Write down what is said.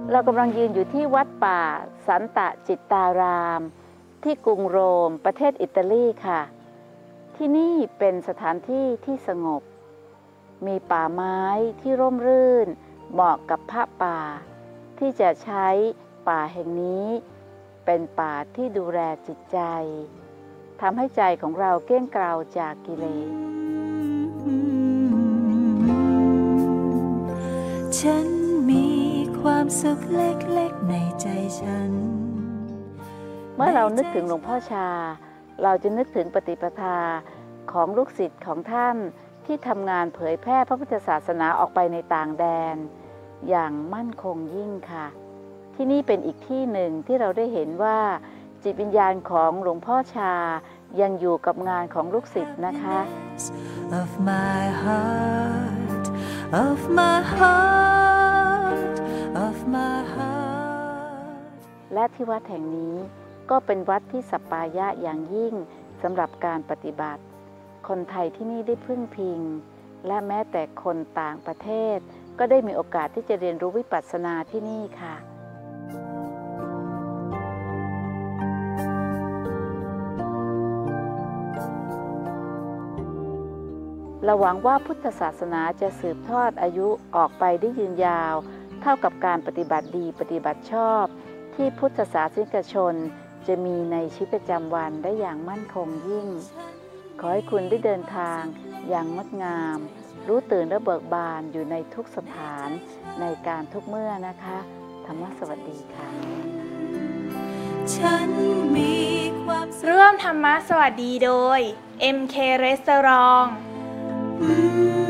เรากำลังยืนอยู่ที่วัดป่าสันตจิตตารามที่กรุงโรมประเทศอิตาลีค่ะที่นี่เป็นสถานที่ที่สงบมีป่าไม้ที่ร่มรื่นเหมาะกับพระป่าที่จะใช้ป่าแห่งนี้เป็นป่าที่ดูแลจิตใจทำให้ใจของเราเกลี้ยงเกลาจากกิเลสฉันมีความสุขเล็กๆในใจฉันเมื่อเรานึกถึงหลวงพ่อชาเราจะนึกถึงปฏิปทาของลูกศิษย์ของท่านที่ทำงานเผยแพร่พระพุทธศาสนาออกไปในต่างแดนอย่างมั่นคงยิ่งค่ะที่นี่เป็นอีกที่หนึ่งที่เราได้เห็นว่าจิตวิญญาณของหลวงพ่อชายังอยู่กับงานของลูกศิษย์นะคะ of my heart of my heart of my heart และที่วัดแห่งนี้ก็เป็นวัดที่สัปปายะอย่างยิ่งสำหรับการปฏิบัติคนไทยที่นี่ได้พึ่งพิงและแม้แต่คนต่างประเทศก็ได้มีโอกาสที่จะเรียนรู้วิปัสสนาที่นี่ค่ะเราหวังว่าพุทธศาสนาจะสืบทอดอายุออกไปได้ยืนยาวเท่ากับการปฏิบัติดีปฏิบัติชอบที่พุทธศาสนิกชนจะมีในชีวิตประจำวันได้อย่างมั่นคงยิ่งขอให้คุณได้เดินทางอย่างงดงามรู้ตื่นและเบิกบานอยู่ในทุกสถานในการทุกเมื่อนะคะธรรมสวัสดีค่ะฉันมีความร่วมธรรมะสวัสดีโดย MK Restaurant